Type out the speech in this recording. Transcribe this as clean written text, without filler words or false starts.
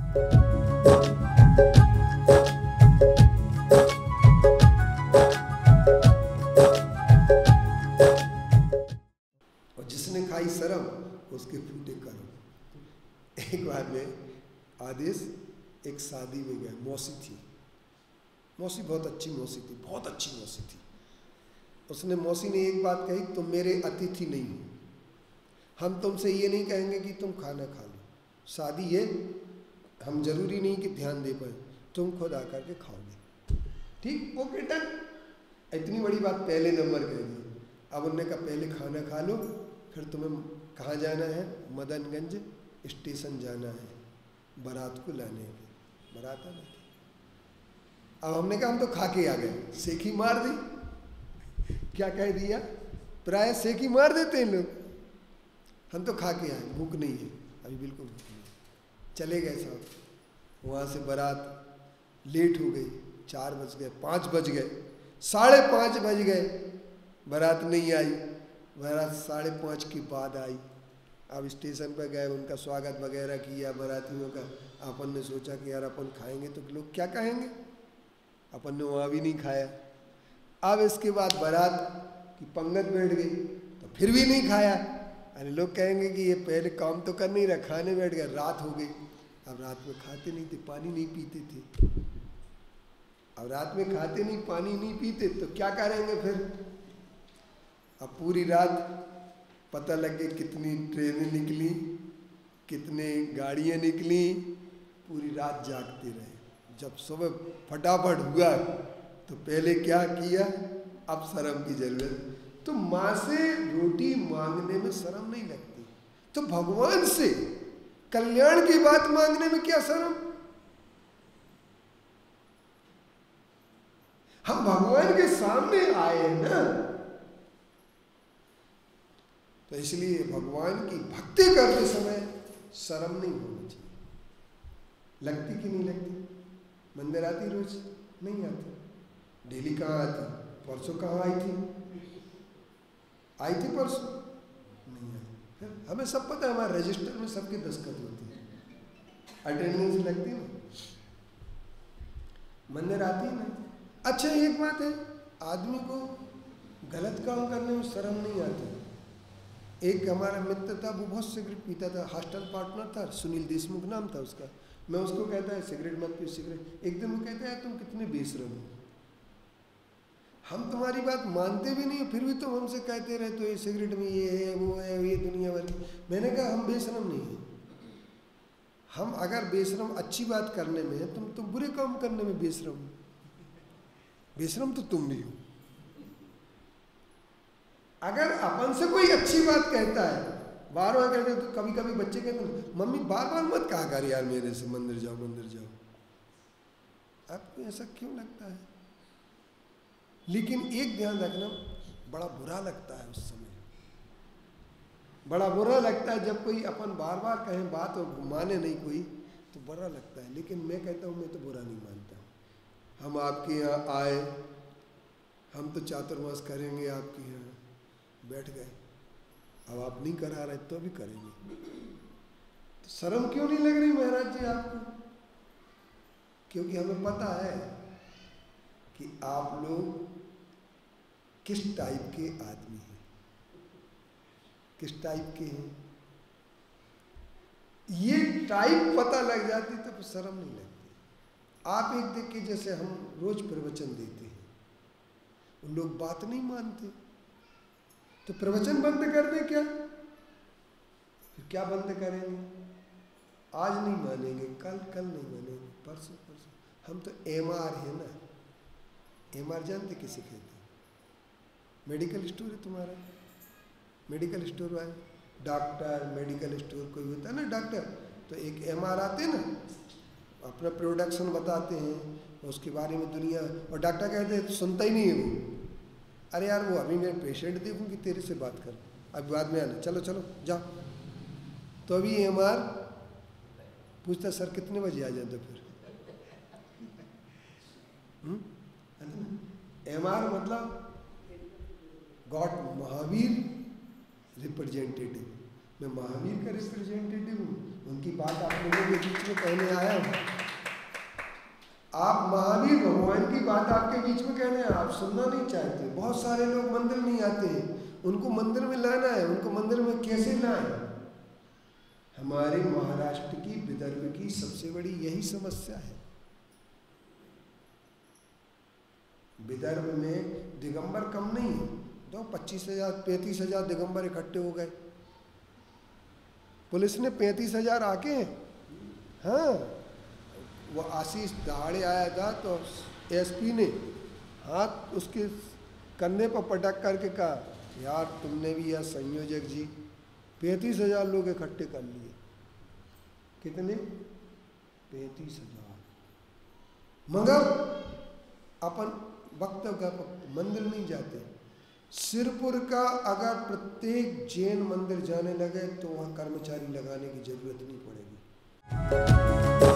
और जिसने खाई शर्म उसके फूटे कर्म। एक बार में आदेश एक शादी में गए, मौसी थी, मौसी बहुत अच्छी मौसी थी, बहुत अच्छी मौसी थी। उसने मौसी ने एक बात कही, तुम मेरे अतिथि नहीं हो, हम तुमसे ये नहीं कहेंगे कि तुम खाना खा लो, शादी है, हम जरूरी नहीं कि ध्यान दे पाए, तुम खुद आकर के खाओगे, ठीक ओके डन। इतनी बड़ी बात पहले नंबर कह दी। अब उन्होंने कहा पहले खाना खा लो, फिर तुम्हें कहाँ जाना है, मदनगंज स्टेशन जाना है बारात को लाने के। बारात आना थी। अब हमने कहा हम तो खा के आ गए, सेखी मार दी। क्या कह दिया, प्राय सेखी मार देते हैं लोग। हम तो खा के आए, भूख नहीं है अभी, बिल्कुल भूख नहीं है। चले गए साहब। वहाँ से बारात लेट हो गई, 4 बज गए, 5 बज गए, 5:30 बज गए, बारात नहीं आई। बारात 5:30 के बाद आई। अब स्टेशन पर गए, उनका स्वागत वगैरह किया बारातियों का। अपन ने सोचा कि यार अपन खाएंगे तो लोग क्या कहेंगे, अपन ने वहाँ भी नहीं खाया। अब इसके बाद बारात की पंगत बैठ गई तो फिर भी नहीं खाया। अरे लोग कहेंगे कि ये पहले काम तो कर नहीं रहा, खाने बैठ गया, रात हो गई। अब रात में खाते नहीं थे, पानी नहीं पीते थे। अब रात में खाते नहीं, पानी नहीं पीते तो क्या करेंगे फिर। अब पूरी रात पता लगे कितनी ट्रेनें निकली, कितने गाड़ियाँ निकली, पूरी रात जागते रहे। जब सुबह फटाफट हुआ तो पहले क्या किया, अब शर्म की जरूरत। तो माँ से रोटी मांगने में शर्म नहीं लगती, तो भगवान से कल्याण की बात मांगने में क्या शर्म। हम भगवान के सामने आए हैं ना, तो इसलिए भगवान की भक्ति करते समय शर्म नहीं होनी चाहिए। लगती कि नहीं लगती, मंदिर आती रोज नहीं आती, डेली कहाँ आती, परसों कहाँ आई थी परसों नहीं आई। हमें सब पता है, हमारे रजिस्टर में सबके दस्तखत होती है, अटेंडेंस लगती है, मंदिर आती है ना। अच्छा एक बात है, आदमी को गलत काम करने में शर्म नहीं आती। एक हमारा मित्र था, वो बहुत सिगरेट पीता था, हॉस्टल पार्टनर था, सुनील देशमुख नाम था उसका। मैं उसको कहता है सिगरेट मत पी सिगरेट। एक दिन वो कहता है तुम कितने बेशरम हो, हम तुम्हारी बात मानते भी नहीं, फिर भी तुम हमसे कहते रहते हो ये सिगरेट में ये है वो है ये दुनिया भर की। मैंने कहा हम बेशरम नहीं हैं। हम अगर बेशरम अच्छी बात करने में है, तुम बुरे काम करने में बेशरम हो। बेशरम तो तुम भी हो। अगर अपन से कोई अच्छी बात कहता है, बार बार कहते तो कभी कभी बच्चे कहते हैं मम्मी बार बार मत कहा कर यार मेरे से मंदिर जाओ मंदिर जाओ। आपको ऐसा क्यों लगता है। लेकिन एक ध्यान रखना, बड़ा बुरा लगता है उस समय, बड़ा बुरा लगता है जब कोई अपन बार बार कहें बात और माने नहीं कोई, तो बुरा लगता है। लेकिन मैं कहता हूँ मैं तो बुरा नहीं मानता। हम आपके यहाँ आए, हम तो चातुर्मास करेंगे आपके यहाँ, बैठ गए, अब आप नहीं करा रहे तो भी करेंगे, तो शर्म क्यों नहीं लग रही महाराज जी आपको। क्योंकि हमें पता है कि आप लोग किस टाइप के आदमी हैं, किस टाइप के हैं। ये टाइप पता लग जाती तो फिर शर्म नहीं लगती। आप एक देख के, जैसे हम रोज प्रवचन देते हैं, उन लोग बात नहीं मानते, तो प्रवचन बंद कर दें क्या, फिर क्या बंद करेंगे। आज नहीं मानेंगे, कल नहीं मानेंगे, परसों। हम तो एमआर है ना, एमआर जानते किसे कहते हैं। मेडिकल स्टोर है तुम्हारा, मेडिकल स्टोर वाले डॉक्टर, मेडिकल स्टोर कोई होता है ना डॉक्टर, तो एक एमआर आते हैं ना, अपना प्रोडक्शन बताते हैं, उसके बारे में दुनिया, और डॉक्टर कहते हैं तो सुनता ही नहीं है वो। अरे यार वो अभी मैं पेशेंट देखूंगी, तेरे से बात कर, अभी बाद में आना, चलो चलो जाओ। तो अभी एमआर पूछता सर कितने बजे आ जाते फिर। एमआर मतलब गॉड महावीर रिप्रेजेंटेटिव। मैं महावीर का रिप्रेजेंटेटिव हूँ, उनकी बात आप लोगों के बीच में कहने आया हूँ। आप महावीर भगवान की बात आपके बीच में कहने हैं, आप सुनना नहीं चाहते। बहुत सारे लोग मंदिर नहीं आते हैं, उनको मंदिर में लाना है। उनको मंदिर में कैसे लाएं? हमारे महाराष्ट्र की, विदर्भ की सबसे बड़ी यही समस्या है। विदर्भ में दिगंबर कम नहीं है, तो 25,000 35,000 दिगंबर इकट्ठे हो गए। पुलिस ने 35,000 आके, हाँ, वो आशीष दहाड़े आया था तो एसपी ने हाथ उसके कंधे पर पटक करके कहा, यार तुमने भी यार संयोजक जी 35,000 लोग इकट्ठे कर लिए। कितने? 35,000। मगर अपन वक्त का मंदिर नहीं जाते। सिरपुर का अगर प्रत्येक जैन मंदिर जाने लगे तो वहाँ कर्मचारी लगाने की जरूरत नहीं पड़ेगी।